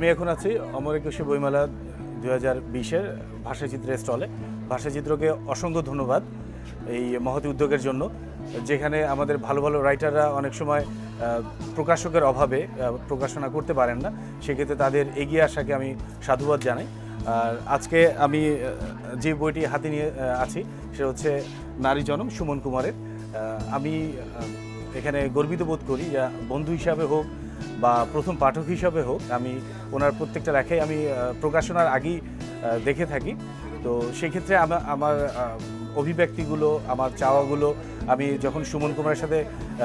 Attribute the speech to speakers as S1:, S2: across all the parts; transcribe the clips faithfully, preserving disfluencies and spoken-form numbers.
S1: আমি এখন আছি অমর একুশে বইমেলা দুই হাজার বিশের ভাষাচিত্রের স্টলে। ভাষাচিত্রকে অসংখ্য ধন্যবাদ এই মহতি উদ্যোগের জন্য, যেখানে আমাদের ভালো ভালো রাইটাররা অনেক সময় প্রকাশকের অভাবে প্রকাশনা করতে পারেন না, সেক্ষেত্রে তাদের এগিয়ে আসাকে আমি সাধুবাদ জানাই। আর আজকে আমি যে বইটি হাতে নিয়ে আছি সেটা হচ্ছে নারী জনম সুমন কুমারের। আমি এখানে গর্বিত বোধ করি, যা বন্ধু হিসাবে হোক বা প্রথম পাঠক হিসাবে হোক, আমি ওনার প্রত্যেকটা লেখাই আমি প্রকাশনার আগেই দেখে থাকি। তো সেক্ষেত্রে আমার আমার অভিব্যক্তিগুলো, আমার চাওয়াগুলো আমি যখন সুমন কুমারের সাথে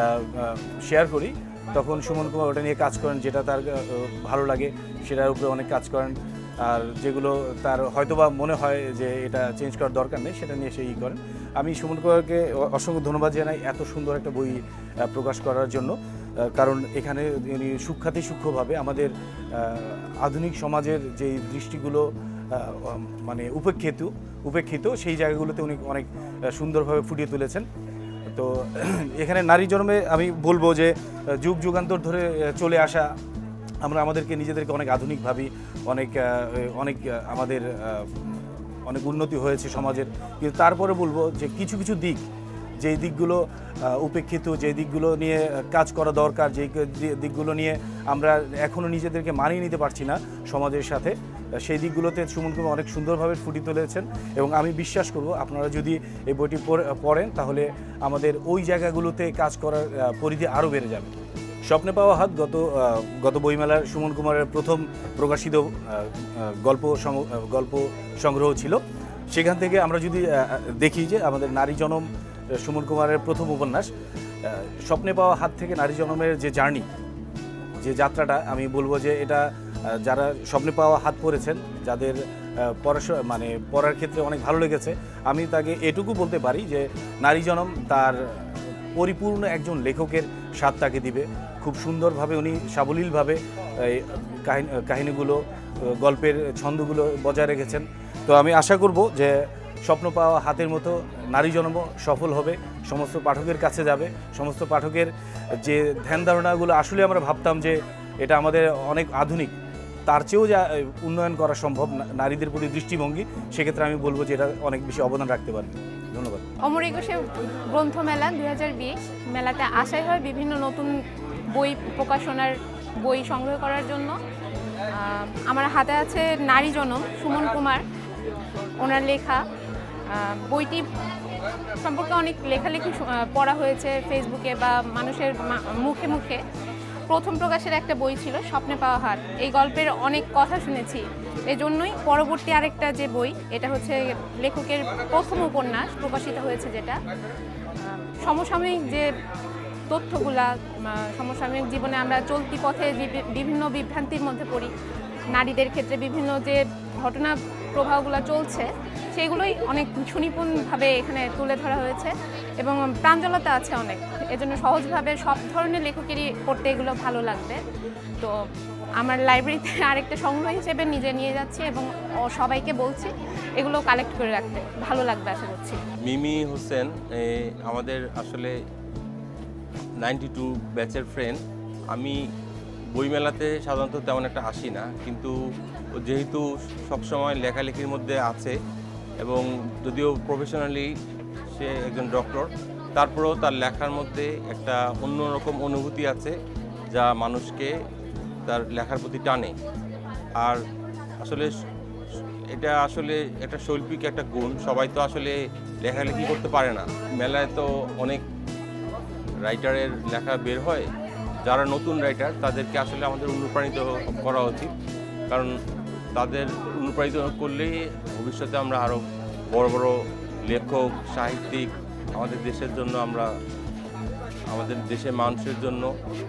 S1: শেয়ার করি, তখন সুমন কুমার ওটা নিয়ে কাজ করেন, যেটা তার ভালো লাগে সেটার উপরে অনেক কাজ করেন। আর যেগুলো তার হয়তোবা মনে হয় যে এটা চেঞ্জ করার দরকার নেই, সেটা নিয়ে সে ই করেন। আমি সুমন কুমারকে অসংখ্য ধন্যবাদ জানাই এত সুন্দর একটা বই প্রকাশ করার জন্য, কারণ এখানে উনি সূক্ষ্মাতি সূক্ষ্মভাবে আমাদের আধুনিক সমাজের যে দৃষ্টিগুলো মানে উপেক্ষিত উপেক্ষিত সেই জায়গাগুলোতে উনি অনেক সুন্দরভাবে ফুটিয়ে তুলেছেন। তো এখানে নারী জন্মে আমি বলবো যে যুগ যুগান্তর ধরে চলে আসা, আমরা আমাদেরকে নিজেদেরকে অনেক আধুনিক ভাবি, অনেক অনেক আমাদের অনেক উন্নতি হয়েছে সমাজের, কিন্তু তারপরে বলবো যে কিছু কিছু দিক, যেই দিকগুলো উপেক্ষিত, যে দিকগুলো নিয়ে কাজ করা দরকার, যেই দিকগুলো নিয়ে আমরা এখনও নিজেদেরকে মানিয়ে নিতে পারছি না সমাজের সাথে, সেই দিকগুলোতে সুমন কুমার অনেক সুন্দরভাবে ফুটিয়ে তুলেছেন। এবং আমি বিশ্বাস করব আপনারা যদি এই বইটি পড়েন তাহলে আমাদের ওই জায়গাগুলোতে কাজ করার পরিধি আরও বেড়ে যাবে। স্বপ্নে পাওয়া হাত গত গত বইমেলার সুমন কুমারের প্রথম প্রকাশিত গল্প গল্প সংগ্রহ ছিল। সেখান থেকে আমরা যদি দেখি যে আমাদের নারী জনম সুমন কুমারের প্রথম উপন্যাস, স্বপ্নে পাওয়া হাত থেকে নারী জনমের যে জার্নি, যে যাত্রাটা, আমি বলবো যে এটা যারা স্বপ্নে পাওয়া হাত পড়েছেন, যাদের পড়াশোনা মানে পড়ার ক্ষেত্রে অনেক ভালো লেগেছে, আমি তাকে এটুকু বলতে পারি যে নারী জনম তার পরিপূর্ণ একজন লেখকের স্বাদ তাকে দিবে। খুব সুন্দরভাবে উনি সাবলীলভাবে কাহিনী কাহিনীগুলো গল্পের ছন্দগুলো বজায় রেখেছেন। তো আমি আশা করব যে স্বপ্ন পাওয়া হাতের মতো নারী জন্ম সফল হবে, সমস্ত পাঠকের কাছে যাবে। সমস্ত পাঠকের যে ধ্যান ধারণাগুলো আসলে আমরা ভাবতাম যে এটা আমাদের অনেক আধুনিক, তার চেয়েও যা উন্নয়ন করা সম্ভব নারীদের প্রতি দৃষ্টিভঙ্গি, সেক্ষেত্রে আমি বলবো যে এটা অনেক বেশি অবদান রাখতে পারবে। ধন্যবাদ।
S2: অমর একুশে গ্রন্থমেলা দুই হাজার বিশ মেলাতে আসাই হয় বিভিন্ন নতুন বই প্রকাশনার বই সংগ্রহ করার জন্য। আমার হাতে আছে নারী জনম সুমন কুমার, ওনার লেখা। বইটি সম্পর্কে অনেক লেখালেখি পড়া হয়েছে ফেসবুকে বা মানুষের মুখে মুখে। প্রথম প্রকাশের একটা বই ছিল স্বপ্নে পাওয়া হাত, এই গল্পের অনেক কথা শুনেছি, এজন্যই পরবর্তী আরেকটা যে বই, এটা হচ্ছে লেখকের প্রথম উপন্যাস প্রকাশিত হয়েছে, যেটা সমসাময়িক যে তথ্যগুলা, সমসাময়িক জীবনে আমরা চলতি পথে বিভিন্ন বিভ্রান্তির মধ্যে পড়ি, নারীদের ক্ষেত্রে বিভিন্ন যে ঘটনা প্রবাহগুলো চলছে সেগুলোই অনেক সুনিপুণভাবে এখানে তুলে ধরা হয়েছে এবং প্রাঞ্জলতা আছে অনেক, এজন্য সহজভাবে সব ধরনের লেখকেরই পড়তে এগুলো ভালো লাগবে। তো আমার লাইব্রেরিতে আরেকটা সংগ্রহ হিসেবে নিজে নিয়ে যাচ্ছি এবং সবাইকে বলছি এগুলো কালেক্ট করে রাখতে, ভালো লাগবে আশা করছি।
S3: মিমি হোসেন আমাদের আসলে নাইনটি টু ব্যাচের ফ্রেন্ড। আমি বইমেলাতে সাধারণত তেমন একটা আসি না, কিন্তু যেহেতু সবসময় লেখালেখির মধ্যে আছে এবং যদিও প্রফেশনালি সে একজন ডক্টর, তারপরেও তার লেখার মধ্যে একটা অন্যরকম অনুভূতি আছে যা মানুষকে তার লেখার প্রতি টানে। আর আসলে এটা আসলে একটা শৈল্পিক একটা গুণ, সবাই তো আসলে লেখালেখি করতে পারে না। মেলায় তো অনেক রাইটারের লেখা বের হয়, যারা নতুন রাইটার তাদেরকে আসলে আমাদের অনুপ্রাণিত করা উচিত, কারণ তাদের অনুপ্রাণিত করলেই ভবিষ্যতে আমরা আরও বড় বড় লেখক, সাহিত্যিক আমাদের দেশের জন্য, আমরা আমাদের দেশের মানুষের জন্য,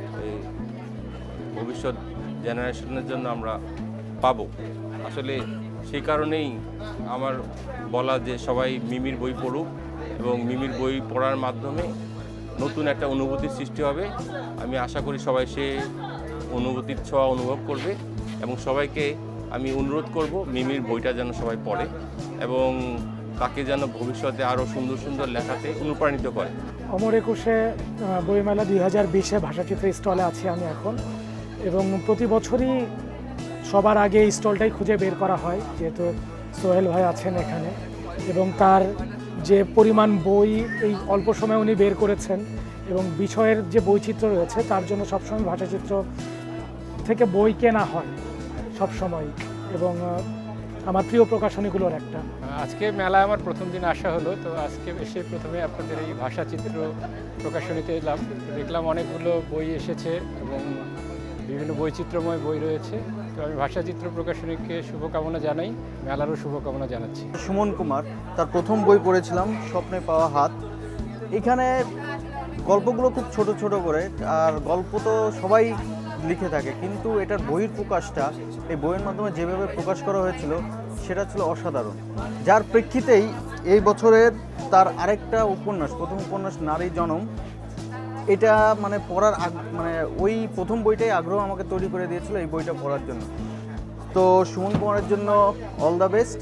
S3: ভবিষ্যৎ জেনারেশনের জন্য আমরা পাবো। আসলে সেই কারণেই আমার বলা যে সবাই মিমির বই পড়ুক এবং মিমির বই পড়ার মাধ্যমে নতুন একটা অনুভূতির সৃষ্টি হবে। আমি আশা করি সবাই সে অনুভূতির ছোঁয়া অনুভব করবে এবং সবাইকে আমি অনুরোধ করব মিমির বইটা যেন সবাই পড়ে এবং তাকে যেন ভবিষ্যতে আরও সুন্দর সুন্দর লেখাতে অনুপ্রাণিত করে।
S4: অমর একুশে বইমেলা দুই হাজার বিশে ভাষাচিত্র স্টলে আছি আমি এখন, এবং প্রতি বছরই সবার আগে এই স্টলটাই খুঁজে বের করা হয়, যেহেতু সোহেল ভাই আছেন এখানে এবং তার যে পরিমাণ বই এই অল্প সময়ে উনি বের করেছেন এবং বিষয়ের যে বৈচিত্র্য রয়েছে তার জন্য সবসময় ভাষাচিত্র থেকে বই কেনা হয় সবসময়, এবং আমার প্রিয় প্রকাশনীগুলোর একটা।
S5: আজকে মেলায় আমার প্রথম দিন আসা হলো, তো আজকে এসে প্রথমে আপনাদের এই ভাষাচিত্র প্রকাশনীতে এলাম, দেখলাম অনেকগুলো বই এসেছে এবং বিভিন্ন বৈচিত্র্যময় বই রয়েছে। তো আমি ভাষাচিত্র প্রকাশনীকে শুভকামনা জানাই, মেলারও শুভকামনা জানাচ্ছি।
S6: সুমন কুমার, তার প্রথম বই পড়েছিলাম স্বপ্নে পাওয়া হাত। এখানে গল্পগুলো খুব ছোট ছোট করে, আর গল্প তো সবাই লিখে থাকে, কিন্তু এটার বইয়ের প্রকাশটা এই বইয়ের মাধ্যমে যেভাবে প্রকাশ করা হয়েছিল সেটা ছিল অসাধারণ, যার প্রেক্ষিতেই এই বছরের তার আরেকটা উপন্যাস, প্রথম উপন্যাস নারী জনম, এটা মানে পড়ার মানে ওই প্রথম বইটাই আগ্রহ আমাকে তৈরি করে দিয়েছিল এই বইটা পড়ার জন্য। তো সুমন কুমারের জন্য অল দ্য বেস্ট।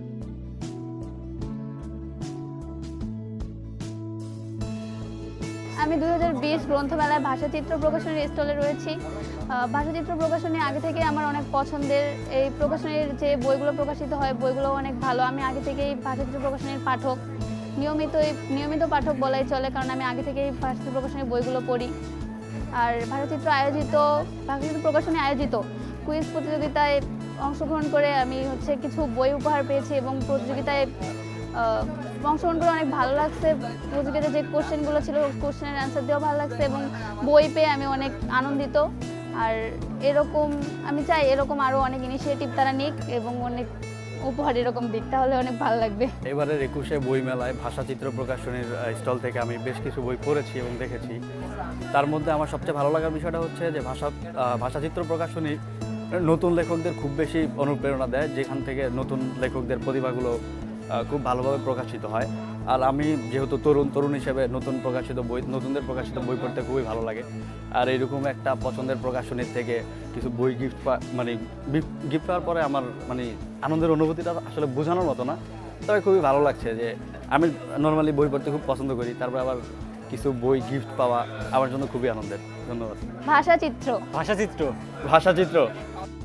S7: আমি দুই হাজার বিশ গ্রন্থমেলায় ভাষাচিত্র প্রকাশনীর স্টলে রয়েছি। ভাষাচিত্র প্রকাশনী আগে থেকে আমার অনেক পছন্দের। এই প্রকাশনীর যে বইগুলো প্রকাশিত হয় বইগুলো অনেক ভালো। আমি আগে থেকেই ভাষাচিত্র প্রকাশনীর পাঠক, নিয়মিত নিয়মিত পাঠক বলাই চলে, কারণ আমি আগে থেকেই ভাষাচিত্র প্রকাশনীর বইগুলো পড়ি। আর ভাষাচিত্র আয়োজিত ভাষাচিত্র প্রকাশনী আয়োজিত কুইজ প্রতিযোগিতায় অংশগ্রহণ করে আমি হচ্ছে কিছু বই উপহার পেয়েছি এবং প্রতিযোগিতায় অংশগ্রহণ করে অনেক ভালো লাগছে। প্রতিযোগিতায় যে কোশ্চেনগুলো ছিল কোশ্চেনের অ্যান্সার দিয়েও ভালো লাগছে এবং বই পেয়ে আমি অনেক আনন্দিত। আর এরকম আমি চাই এরকম আরও অনেক ইনিশিয়েটিভ তারা নিক এবং অনেক উপহার এরকম দিক, তাহলে অনেক ভালো লাগবে।
S8: এবারের একুশে বই মেলায় ভাষাচিত্র প্রকাশনীর স্টল থেকে আমি বেশ কিছু বই পড়েছি এবং দেখেছি। তার মধ্যে আমার সবচেয়ে ভালো লাগার বিষয়টা হচ্ছে যে ভাষা ভাষাচিত্র প্রকাশনী নতুন লেখকদের খুব বেশি অনুপ্রেরণা দেয়, যেখান থেকে নতুন লেখকদের প্রতিভাগুলো খুব ভালোভাবে প্রকাশিত হয়। আর আমি যেহেতু তরুণ তরুণ হিসেবে নতুন প্রকাশিত বই নতুনদের প্রকাশিত বই পড়তে খুবই ভালো লাগে। আর এইরকম একটা পছন্দের প্রকাশনীর থেকে কিছু বই গিফট মানে গিফট পাওয়ার পরে আমার মানে আনন্দের অনুভূতিটা আসলে বোঝানোর মতো না, তবে খুবই ভালো লাগছে যে আমি নর্মালি বই পড়তে খুব পছন্দ করি, তারপর আবার কিছু বই গিফট পাওয়া আমার জন্য খুবই আনন্দের। ধন্যবাদ।
S7: ভাষাচিত্র
S8: ভাষাচিত্র ভাষাচিত্র